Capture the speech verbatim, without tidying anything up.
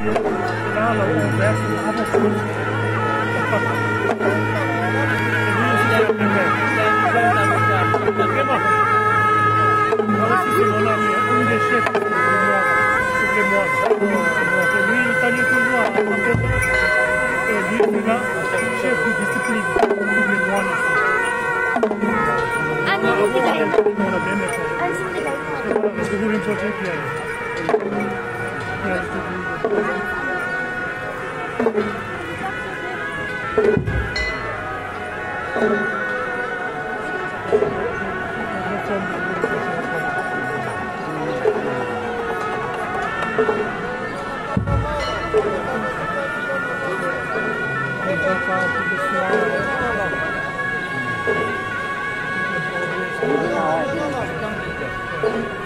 Et là, on verse à beaucoup. Et lui aussi, c'est le même. Vraiment. Moi aussi, c'est mon ami, un des chefs sur les mois. Et lui, il t'a toujours à raconter. Et lui, il est là, chef de discipline pour les mois ici. 아니, 우리가 On a bien aimé. 안심리가 있는 Parce que vous voulez me protéger, puis allez. Puis allez, je te dis. Thank you.